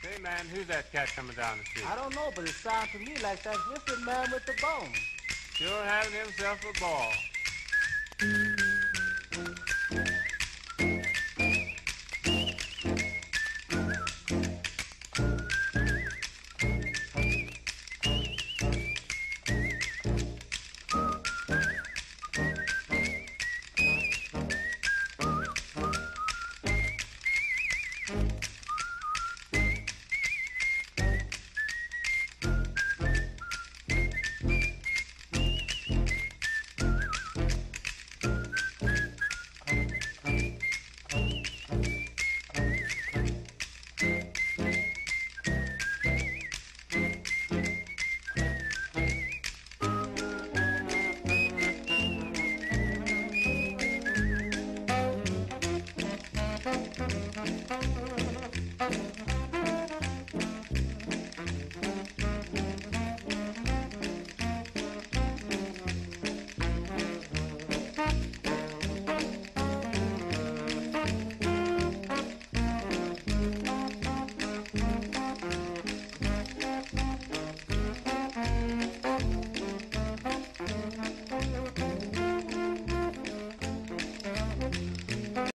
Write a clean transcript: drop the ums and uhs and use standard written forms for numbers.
Say, man, who's that cat coming down the street? I don't know, but it sounds to me like that's just the man with the bone. Sure having himself a ball.